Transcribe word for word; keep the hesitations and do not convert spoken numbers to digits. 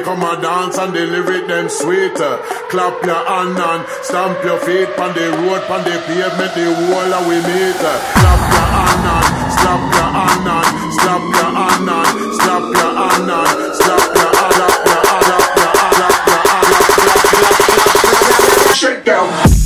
come a dance and the lyric them sweeter. Clap your hand and stamp your feet on the road, on the pavement, the wall of we meet. Clap your hand and slap your hand and slap your hand and slap your hand and slap your hand, slap your hand, slap your hand, slap your hand, slap your hand, slap your hand, shake down.